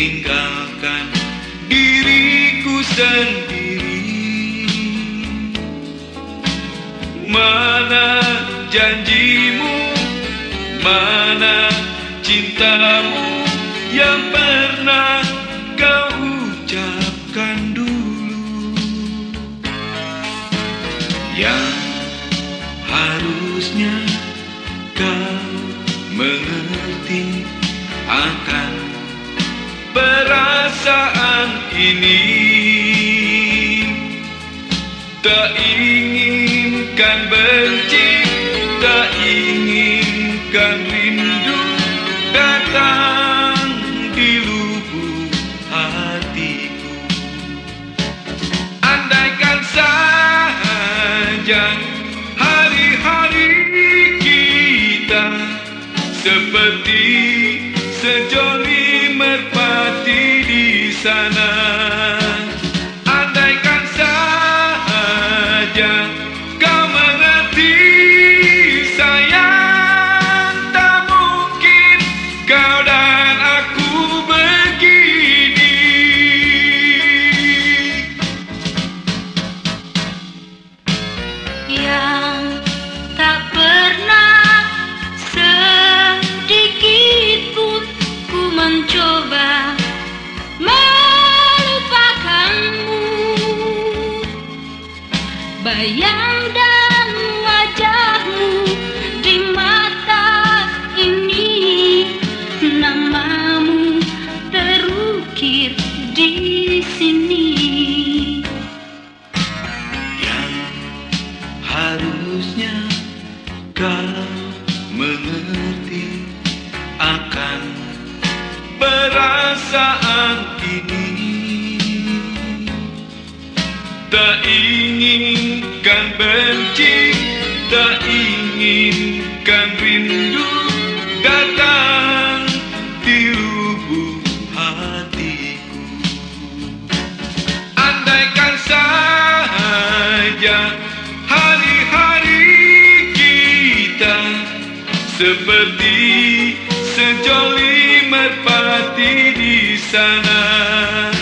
tinggalkan diriku sendiri. Mana janjimu, mana cintamu yang pernah kau ucapkan dulu, yang harusnya kau mengerti akan perasaan ini. Tak inginkan benci, tak inginkan rindu datang di lubuk hatiku. Andaikan saja hari-hari kita seperti sejoli merpati di sana. Andaikan saja kau mengerti sayang, tak mungkin kau dan aku begini. Yang tak pernah sedikit pun ku mencoba melupakanmu. Bayang dan wajahmu di mata ini, namamu terukir di sini. Yang harusnya kau mengerti akan perasaan ini. Tak inginkan benci, tak inginkan rindu datang di lubuk hatiku. Andaikan saja hari-hari kita seperti sejoli merpati di sana.